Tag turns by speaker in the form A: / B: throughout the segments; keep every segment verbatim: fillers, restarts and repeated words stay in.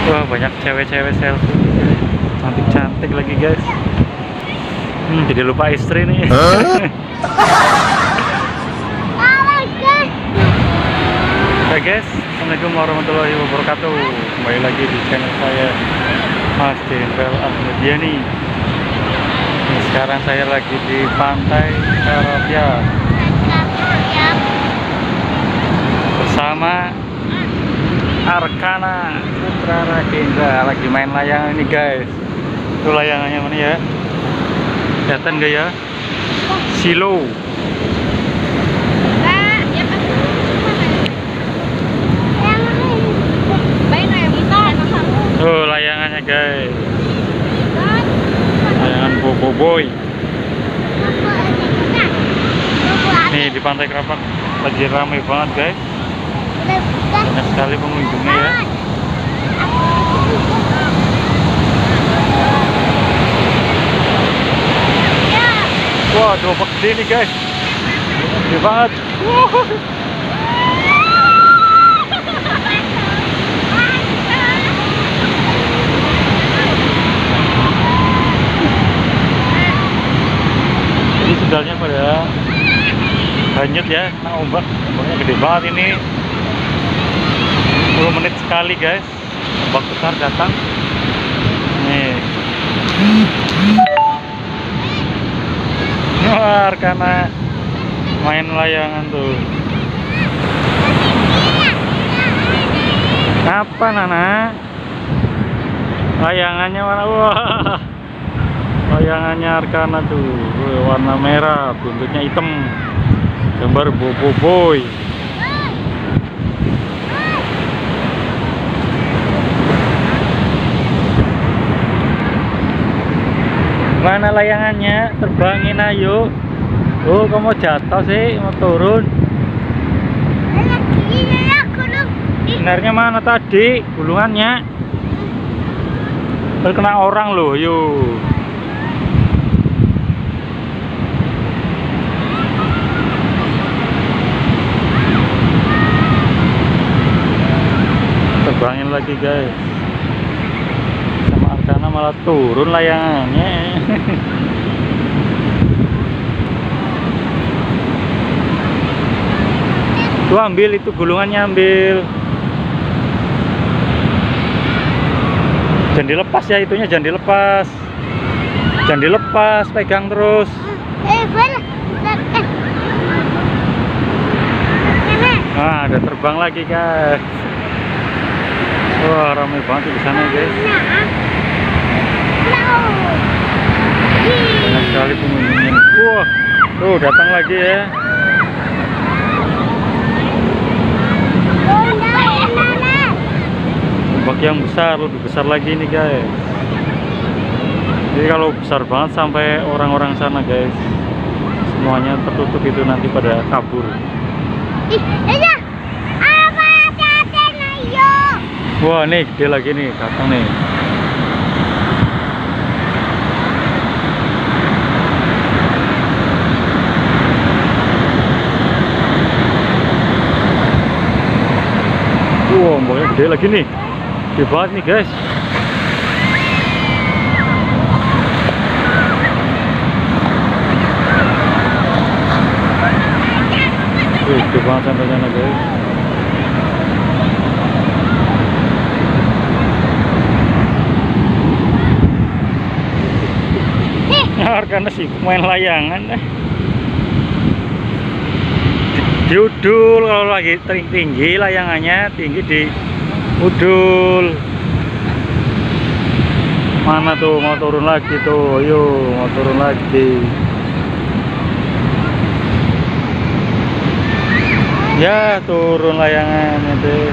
A: Wah, banyak cewek-cewek selfie, cantik-cantik lagi guys. Hmm, jadi lupa istri nih. Huh? Oke guys, assalamualaikum warahmatullahi wabarakatuh. Kembali lagi di channel saya, Mas Jenderal Ahmadiani. Ini sekarang saya lagi di Pantai Karapiak bersama Arkana Putra Ragendra. Lagi main layangan ini guys. Itu layangannya mana ya? Kelihatan gak ya? Silo. Oh, layangannya guys. Layangan Bobo Boy. Nih di Pantai Karapiak lagi ramai banget guys. Banyak sekali pengunjungnya ya. Wah, domba gede nih guys. Gede banget. Ini sendalnya pada hanyut ya, nah ombak. Ombaknya gede banget ini. sepuluh menit sekali guys, ombak besar datang. Nih. Wah, karena main layangan tuh. Apa Nana? Layangannya warna wah. Layangannya Arkana tuh, warna merah, buntutnya hitam. Gambar Bobo Boy. Mana layangannya? Terbangin ayo. Oh, kamu jatuh sih, mau turun. Sebenarnya mana tadi gulungannya? Terkena orang loh, yuk. Terbangin lagi guys. Sama Arkana malah turun layangannya. Tuh ambil itu gulungannya, ambil. Jangan dilepas ya itunya, jangan dilepas. Jangan dilepas, pegang terus. Nah, ada terbang lagi guys. Wah, ramai banget di sana guys. Banyak sekali pengunjungnya. Wah, tuh datang lagi ya. Ombak yang besar, lebih besar lagi nih guys. Jadi kalau besar banget sampai orang-orang sana guys, semuanya tertutup itu nanti pada kabur. Wah, nih gede lagi nih, datang nih. Wow, ombaknya gede lagi nih. Gede banget nih guys. Wih, gede banget sampai sana guys. Karena sibuk main layangan deh. Diudul kalau lagi tinggi layangannya, tinggi di udul. Mana tuh mau turun lagi tuh, yuk mau turun lagi. Ya turun layangannya deh.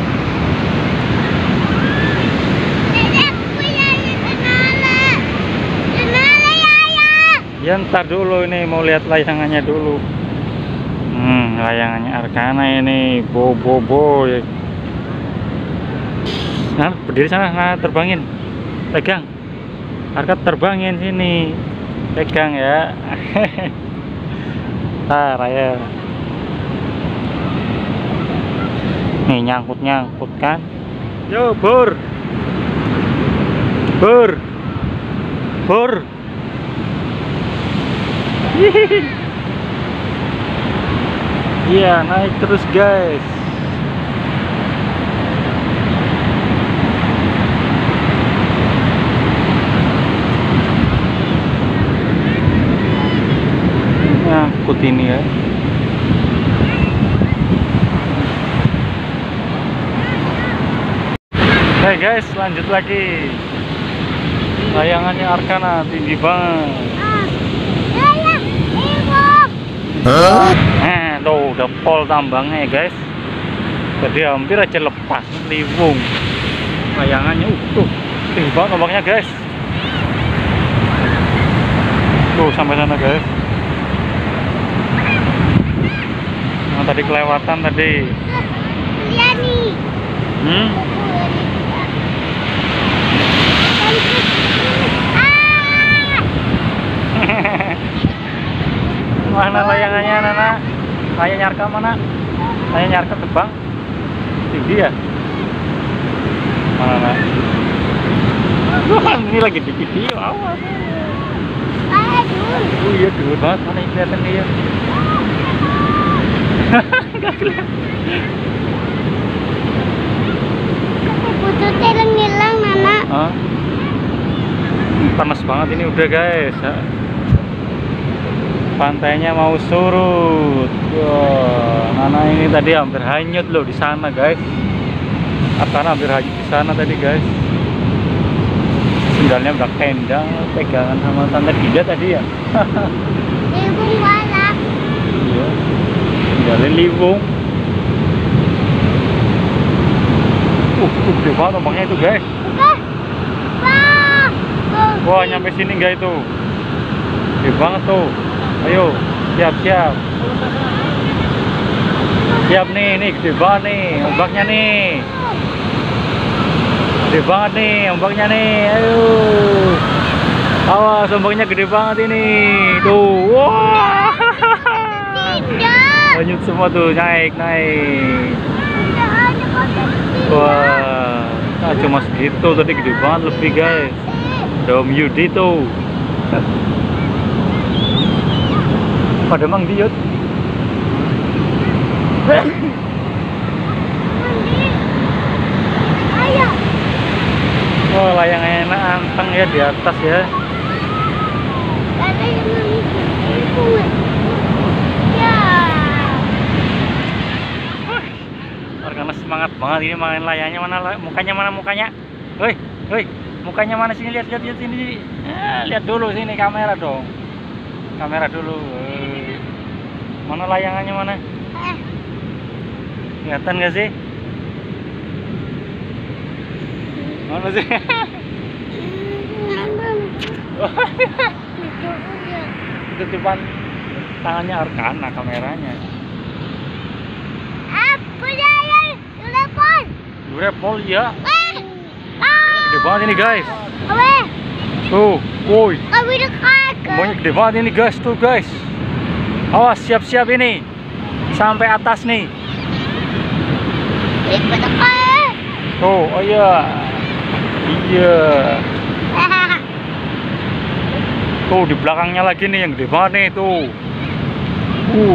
A: Ya ntar dulu ini mau lihat layangannya dulu. Hmm, layangannya Arkana ini Bobo Boy. Nah, berdiri sana, nah, terbangin, pegang. Arka terbangin sini, pegang ya. Tar ya. Nih nyangkut nyangkut kan. Yo bur. Bur. Bur. Iya, naik terus guys. Nyangkut ini ya. Hai guys, lanjut lagi. Layangannya Arkana tinggi banget. Huh? Nah, tuh udah pol tambangnya ya guys. Jadi hampir aja lepas liwung. Layangannya uh, tuh tinggi banget tambangnya guys. Tuh sampai sana guys. Nah, tadi kelewatan tadi.
B: Lihat nih.
A: Hmm? Mana layangannya Nana? Layang Arka mana? Layang Arka terbang tinggi ya? Mana Nana? Wah, ini lagi di video awas. Oh iya dulu banget, mana yang kelihatan dia? Gak kelihatan.
B: Putut hilang-hilang Nana.
A: Hah? Panas banget ini udah guys. Pantainya mau surut. Wah, Nana ini tadi hampir hanyut loh di sana guys. Arkana hampir hanyut di sana tadi guys. Sendalnya udah kendang, pegangan sama tante Dinda tadi ya.
B: Liwung balap.
A: Iya. Sendalnya liwung. Uh, uh, gede banget ombaknya itu guys. Wah, nyampe sini enggak itu? Gede banget tuh. Ayo, siap-siap. Siap nih, nih gede banget nih ombaknya nih. Gede banget nih ombaknya nih. Ayo. Awas, ombaknya gede banget ini. Tuh. Wah. Lanjut semua tuh, naik, naik. Wah, nah, cuma segitu tadi gede banget lebih guys. Ada Om Yudi tuh. Pada Mang Diot.
B: Ayo.
A: Oh, layangannya enak anteng ya di atas ya.
B: Ada yang mengikut. Ya.
A: Arkana semangat banget ini main layangnya. Mana mukanya, mana mukanya? Woi, woi, mukanya mana sini, lihat lihat lihat sini. Eh, lihat dulu sini kamera dong. Kamera dulu. Mana layangannya mana?
B: Eh.
A: Kelihatan nggak sih? Mana sih? Itu cuma tangannya Arkana kameranya.
B: Apa yang telepon?
A: Repol ya.
B: Eh. Ah.
A: Gede banget ini guys.
B: Awe.
A: Tuh, woi.
B: Awe dekat.
A: Ombaknya gede banget ini guys, tuh guys. Awas, siap-siap ini. Sampai atas nih.
B: Ikut dekat.
A: Tuh, oh iya. Iya. Tuh di belakangnya lagi nih yang gede banget nih tuh. Uh.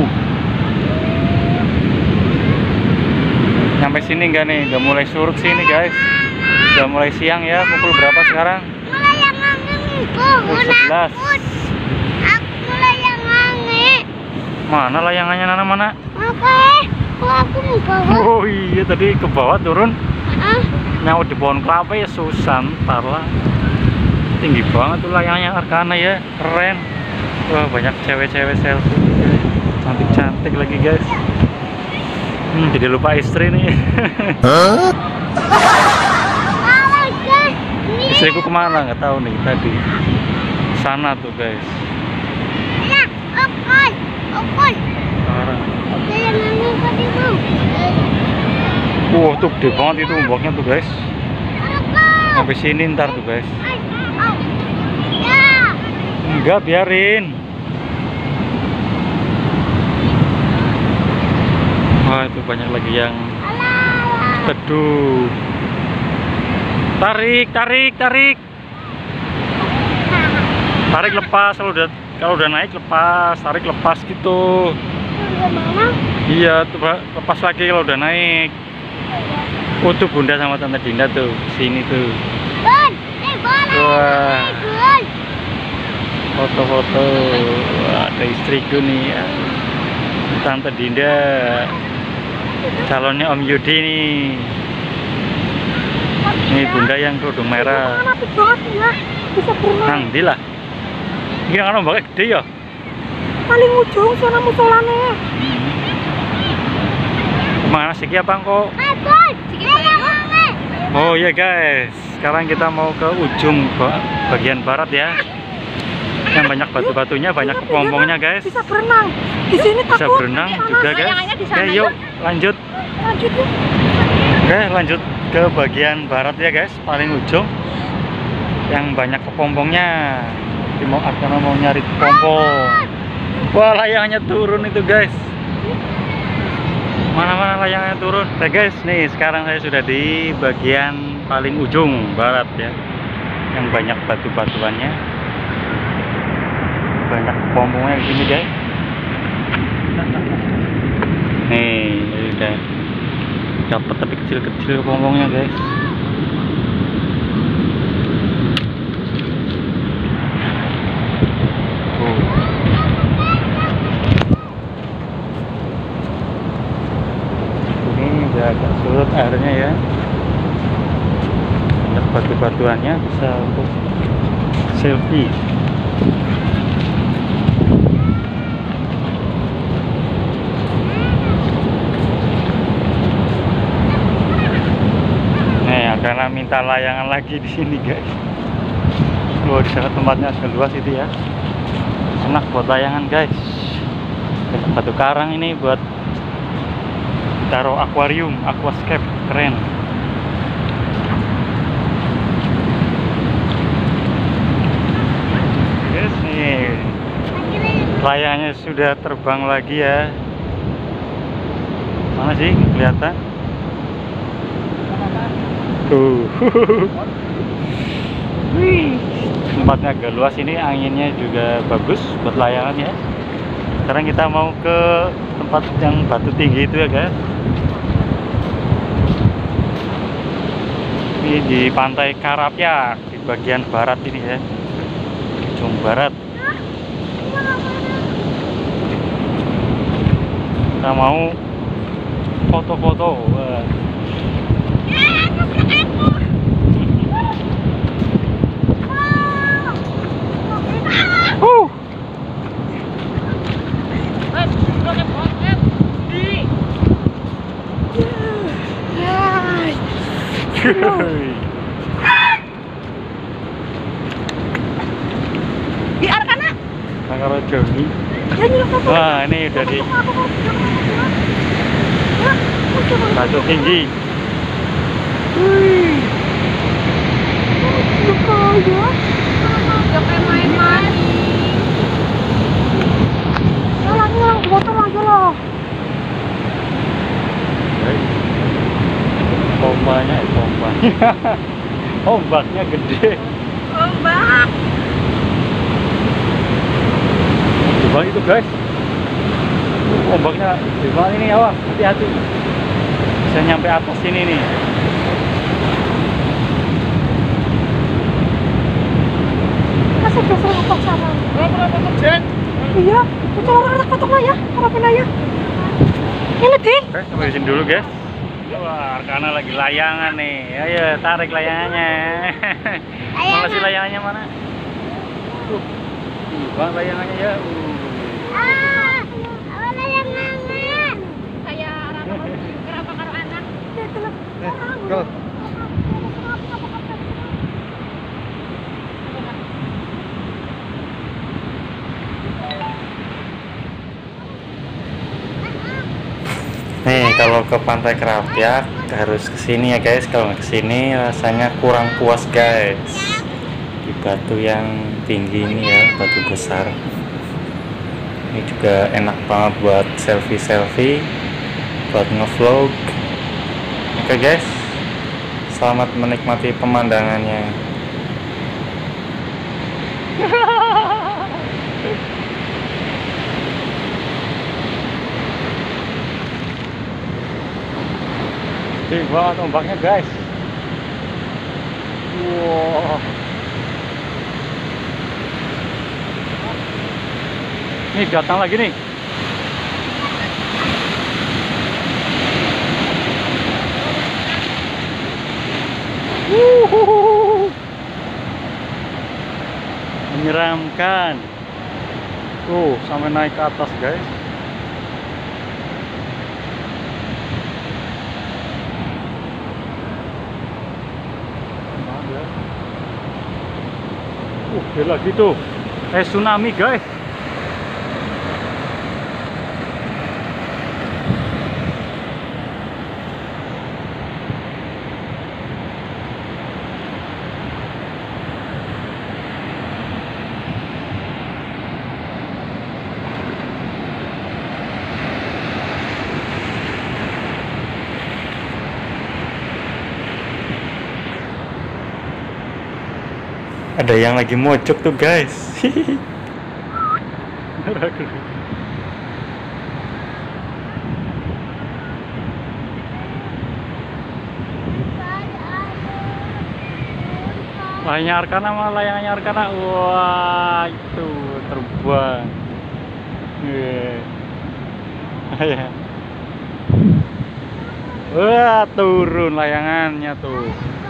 A: Sampai sini enggak nih? Udah mulai surut sini guys. Udah mulai siang ya. Pukul berapa sekarang?
B: Mulai yang angin
A: Pukul sebelas.
B: Aku mulai yang angin.
A: Mana layangannya Nana mana?
B: Oke. Kok aku mau bawa?
A: Oh iya tadi ke bawah turun.
B: Ah.
A: Nyawa di pohon kelapa ya susah. Ntar lah. Tinggi banget tuh layangnya Arkana ya. Keren. Wah banyak cewek-cewek selfie. Cantik-cantik lagi guys. Hmm, jadi lupa istri nih.
B: Awas guys. Ini.
A: Istriku kemana nggak tahu nih tadi. Sana tuh guys.
B: Ya, okon. Okon.
A: Sekarang.
B: Oke, yang angin tadi bang.
A: Wah tuh gede banget itu ombaknya tuh guys.
B: Okon.
A: Sampai sini ntar tuh guys.
B: Ay, au. Ya.
A: Enggak, biarin. Wah itu banyak lagi yang
B: Alah.
A: teduh. Tarik, tarik, tarik. Tarik lepas, kalau udah kalau udah naik lepas, tarik lepas gitu.
B: Udah mana?
A: Iya, tuh Pak. Lepas lagi kalau udah naik. Oh tuh Bunda sama Tante Dinda tuh, sini tuh.
B: Bun, eh bola.
A: Wah.
B: Eh, Bun.
A: Foto-foto. Wah, ada istriku nih ya. Tante Dinda. Calonnya Om Yudi nih. Ini Bunda yang kerudung merah.
B: Apik banget ya. Bisa berenang.
A: Nang ndi lah. Iki kan ombaknya gede ya.
B: Paling ujung sana musolane.
A: Mana sih ki apa kok?
B: Eh, Bun.
A: Oh ya guys, sekarang kita mau ke ujung ba- bagian barat ya. Yang banyak batu-batunya, banyak kepompongnya guys.
B: Bisa berenang. Di sini takut.
A: Bisa berenang juga guys. Oke yuk lanjut.
B: Lanjut yuk.
A: Oke lanjut ke bagian barat ya guys, paling ujung. Yang banyak kepompongnya. Kita mau karena mau nyari kepompong. Wah layangannya turun itu guys. Mana-mana layangnya turun. Oke guys, nih sekarang saya sudah di bagian paling ujung barat ya. Yang banyak batu-batuannya. Banyak kepompongnya di sini guys. Nih, udah dapat tapi kecil-kecil kepompongnya guys. Oh. Ini udah agak surut airnya ya. Banyak batu-batuannya, bisa untuk selfie. Karena minta layangan lagi di sini guys. Luar di sana tempatnya agak luas itu ya. Enak buat layangan guys. Banyak batu karang ini buat taruh akuarium, aquascape, keren. Guys nih, layangannya sudah terbang lagi ya. Mana sih kelihatan? Tuh. Wih, tempatnya agak luas ini, anginnya juga bagus buat layangan ya. Sekarang kita mau ke tempat yang batu tinggi itu ya guys. Ini di pantai Karapyak di bagian barat ini ya, ujung barat. Kita mau foto-foto. Uh.
B: Biarkan nak.
A: Kalau Joni. Wah ini udah di batu tinggi.
B: Wih. Lupa ya. Jangan main-main. Jalan yang botol aja lah.
A: Pompanya, eh, pompanya. Ombaknya gede.
B: Ombak.
A: Coba itu guys. Ombaknya gimana ini ya, hati-hati. Bisa nyampe atas sini nih.
B: Masih besar apa sana? Berapa persen? Iya, kita orang foto lah ya, apa ya? Ini Din.
A: Oke, sampai sini dulu guys. Wah, karena lagi layangan nih. Ayo tarik layangannya. Mana sih layangannya mana? Tuh, bang layangannya ya. Uh.
B: Ah, apa yang mana? Kayak kenapa karo anak?
A: Go. Nih kalau ke Pantai Karapyak harus kesini ya guys. Kalau nggak kesini rasanya kurang puas guys. Di batu yang tinggi ini ya, batu besar. Ini juga enak banget buat selfie-selfie, buat ngevlog. Oke guys, selamat menikmati pemandangannya. Gede banget ombaknya guys. Wow. Nih datang lagi nih. Wuhuhuhu. Menyeramkan. Tuh sampai naik ke atas guys. Uh, dia lagi tuh. Eh tsunami guys. Ada yang lagi mocok tuh guys. Layangnya Arkana mah layangnya Arkana. Wah itu terbang. Yeah. Wah turun layangannya tuh.